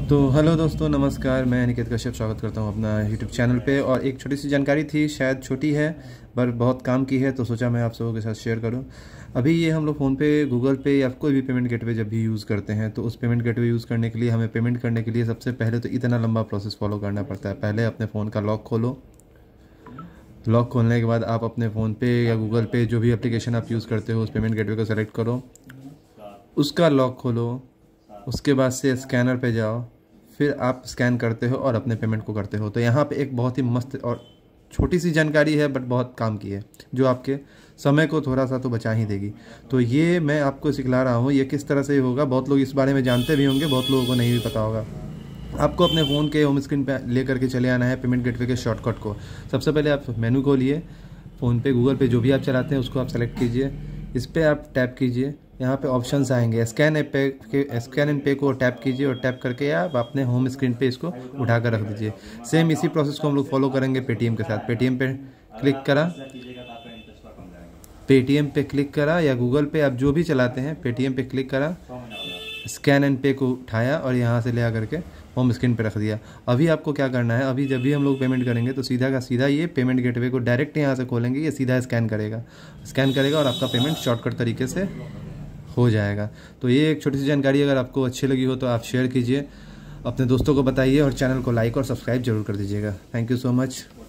तो हेलो दोस्तों, नमस्कार। मैं अनिकेत कश्यप स्वागत करता हूं अपना यूट्यूब चैनल पे। और एक छोटी सी जानकारी थी, शायद छोटी है पर बहुत काम की है, तो सोचा मैं आप सबों के साथ शेयर करूं। अभी ये हम लोग फ़ोन पे, गूगल पे या कोई भी पेमेंट गेटवे जब भी यूज़ करते हैं, तो उस पेमेंट गेटवे यूज़ करने के लिए हमें पेमेंट करने के लिए सबसे पहले तो इतना लंबा प्रोसेस फॉलो करना पड़ता है। पहले अपने फ़ोन का लॉक खोलो। लॉक खोलने के बाद आप अपने फ़ोन पे या गूगल पे जो भी एप्लीकेशन आप यूज़ करते हो उस पेमेंट गेटवे को सेलेक्ट करो, उसका लॉक खोलो। उसके बाद से स्कैनर पे जाओ, फिर आप स्कैन करते हो और अपने पेमेंट को करते हो। तो यहाँ पे एक बहुत ही मस्त और छोटी सी जानकारी है बट बहुत काम की है, जो आपके समय को थोड़ा सा तो बचा ही देगी। तो ये मैं आपको सिखला रहा हूँ, ये किस तरह से होगा। बहुत लोग इस बारे में जानते भी होंगे, बहुत लोगों को नहीं भी पता होगा। आपको अपने फ़ोन के होम स्क्रीन पे लेकर के चले आना है पेमेंट गेटवे के शॉर्टकट को। सबसे पहले आप मेनू खोलिए, फ़ोन पे गूगल पे जो भी आप चलाते हैं उसको आप सेलेक्ट कीजिए। इस पर आप टैप कीजिए, यहाँ पे ऑप्शंस आएंगे। स्कैन एंड पे को टैप कीजिए और टैप करके आप अपने होम स्क्रीन पे इसको उठा कर रख दीजिए। सेम इसी प्रोसेस को हम लोग फॉलो करेंगे पेटीएम के साथ। पेटीएम पे क्लिक करा, पेटीएम पे क्लिक करा या गूगल पे आप जो भी चलाते हैं, पेटीएम पे क्लिक करा, स्कैन एंड पे को उठाया और यहाँ से ले आकर के होम स्क्रीन पे रख दिया। अभी आपको क्या करना है, अभी जब भी हम लोग पेमेंट करेंगे तो सीधा का सीधा ये पेमेंट गेटवे को डायरेक्ट यहाँ से खोलेंगे, ये सीधा स्कैन करेगा और आपका पेमेंट शॉर्टकट तरीके से हो जाएगा। तो ये एक छोटी सी जानकारी अगर आपको अच्छी लगी हो तो आप शेयर कीजिए, अपने दोस्तों को बताइए और चैनल को लाइक और सब्सक्राइब जरूर कर दीजिएगा। Thank you so much.